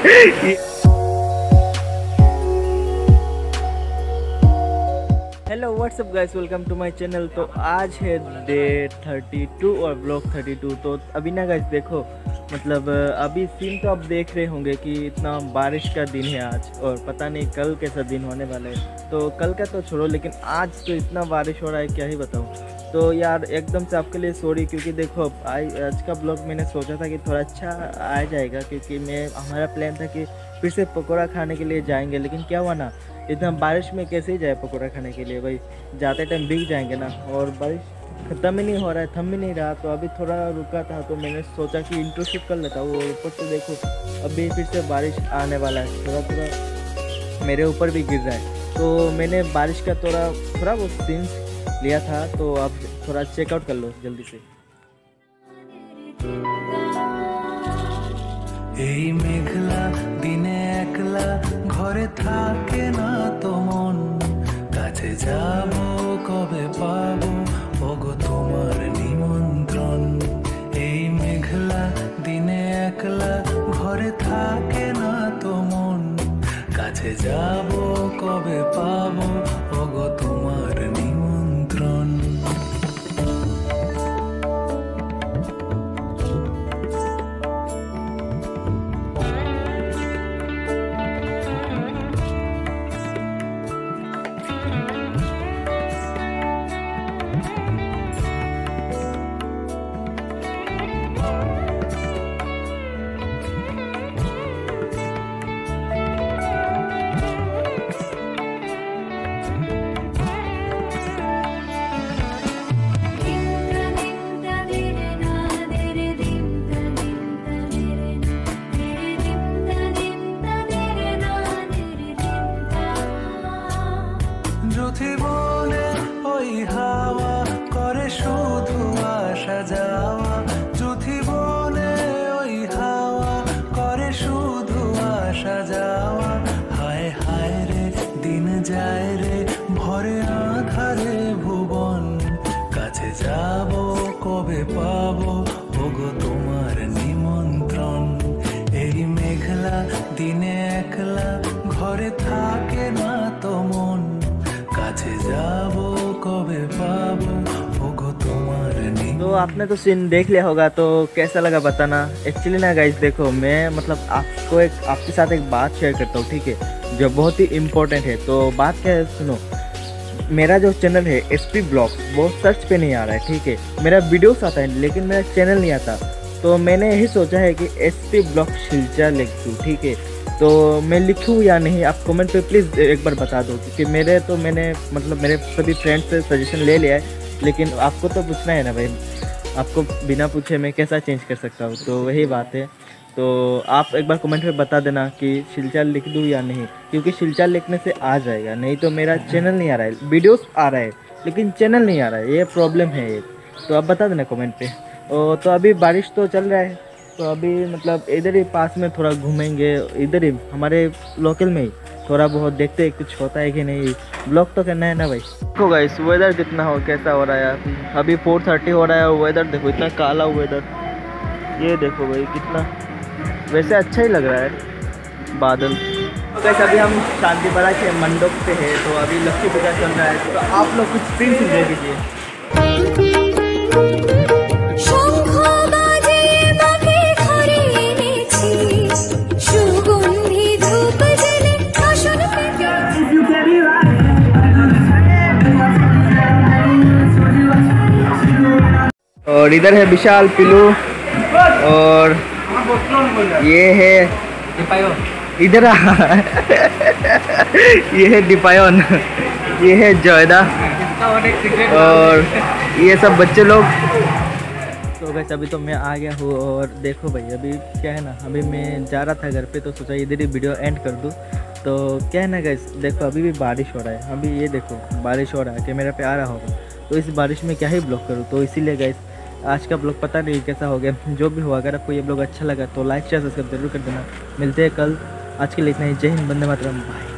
Hello what's up guys, welcome to my channel. तो आज है डे 32 और ब्लॉग 32। तो अभी ना गाइस देखो, मतलब अभी सीन तो आप देख रहे होंगे कि इतना बारिश का दिन है आज, और पता नहीं कल कैसा दिन होने वाला है। तो कल का तो छोड़ो, लेकिन आज तो इतना बारिश हो रहा है, क्या ही बताऊँ। तो यार एकदम से आपके लिए सॉरी, क्योंकि देखो आज का ब्लॉग मैंने सोचा था कि थोड़ा अच्छा आ जाएगा, क्योंकि हमारा प्लान था कि फिर से पकौड़ा खाने के लिए जाएंगे। लेकिन क्या हुआ ना, इतना बारिश में कैसे ही जाए पकौड़ा खाने के लिए भाई, जाते टाइम भीग जाएंगे ना। और बारिश ख़त्म ही नहीं हो रहा है, थम ही नहीं रहा। तो अभी थोड़ा रुका था, तो मैंने सोचा कि इंट्रो शूट कर लेता हूँ। ऊपर से देखो अभी फिर से बारिश आने वाला है, थोड़ा थोड़ा मेरे ऊपर भी गिर रहा है। तो मैंने बारिश का थोड़ा वो सीन्स लिया था, तो अब थोड़ा चेकआउट कर लो जल्दी से। এই মেঘলা দিনে একলা ঘরে থাকে না তো মন, কাছে যাব কবে পাবো ওগো তোমার নিমন্ত্রণ। এই মেঘলা দিনে একলা ঘরে থাকে না তো মন, কাছে যাব কবে পাবো ওগো তোমার নিমন্ত্রণ। জীবনে ওই হাওয়া করে শুধু আসা যাওয়া, জীবনে ওই হাওয়া করে শুধু আসা যাওয়া। হায় হায় রে দিন যায় রে ভরে আধারে ভুবন, কাছে যাব কবে পাবো ওগো তোমার নিমন্ত্রণ। এই মেঘলা দিনে একলা ঘরে থাকে না তো মন, কাছে যাব কবে পাবো ওগো তোমার। तो आपने तो सीन देख लिया होगा, तो कैसा लगा बताना। एक्चुअली ना गाइस देखो, मैं मतलब आपके साथ एक बात शेयर करता हूँ, ठीक है, जो बहुत ही इम्पोर्टेंट है। तो बात क्या है सुनो, मेरा जो चैनल है SP ब्लॉग्स वो सर्च पे नहीं आ रहा है, ठीक है। मेरा वीडियोस आता है लेकिन मेरा चैनल नहीं आता। तो मैंने यही सोचा है कि SP ब्लॉग शिलचर लिख दूँ, ठीक है। तो मैं लिखूँ या नहीं, आप कमेंट पे प्लीज़ एक बार बता दो, क्योंकि मैंने मतलब मेरे सभी फ्रेंड्स से सजेशन ले लिया है, लेकिन आपको तो पूछना है ना भाई, आपको बिना पूछे मैं कैसा चेंज कर सकता हूँ। तो वही बात है। तो आप एक बार कमेंट पे बता देना कि शिलचर लिख दूँ या नहीं, क्योंकि शिलचर लिखने से आ जाएगा, नहीं तो मेरा चैनल नहीं आ रहा है। वीडियोस आ रहा है लेकिन चैनल नहीं आ रहा है, ये प्रॉब्लम है ये। तो आप बता देना कमेंट पे। तो अभी बारिश तो चल रहा है, तो अभी मतलब इधर ही पास में थोड़ा घूमेंगे, इधर ही हमारे लोकल में ही थोड़ा बहुत देखते हैं कुछ होता है कि नहीं। ब्लॉग तो करना है ना भाई। देखो गाइस वेदर कितना कैसा हो रहा है, अभी 4:30 हो रहा है और वेदर देखो इतना काला वेदर। ये देखो भाई कितना, वैसे अच्छा ही लग रहा है बादल। तो गाइस अभी हम शांतिपरा के मंडप पे है, तो अभी लक्ष्मी पूजा चल रहा है। तो आप लोग कुछ सीन दे दीजिए। और इधर है विशाल, पिलू, और ये है इधर ये है दीपायन, ये है जयदा, और ये सब बच्चे लोग। तो वैसे अभी तो मैं आ गया हूँ, और देखो भाई अभी क्या है ना, अभी मैं जा रहा था घर पे, तो सोचा इधर ही वीडियो एंड कर दूँ। तो क्या है ना गाइस, देखो अभी भी बारिश हो रहा है, अभी ये देखो बारिश हो रहा है, कैमरा पे आ रहा होगा। तो इस बारिश में क्या ही ब्लॉग करूँ, तो इसीलिए गाइस आज का ब्लॉग पता नहीं कैसा हो गया। जो भी हुआ, अगर आपको ये ब्लॉग अच्छा लगा तो लाइक शेयर सब्सक्राइब जरूर कर देना। मिलते हैं कल, आज के लिए इतना ही। जय हिंद, वंदे मातरम, बाय।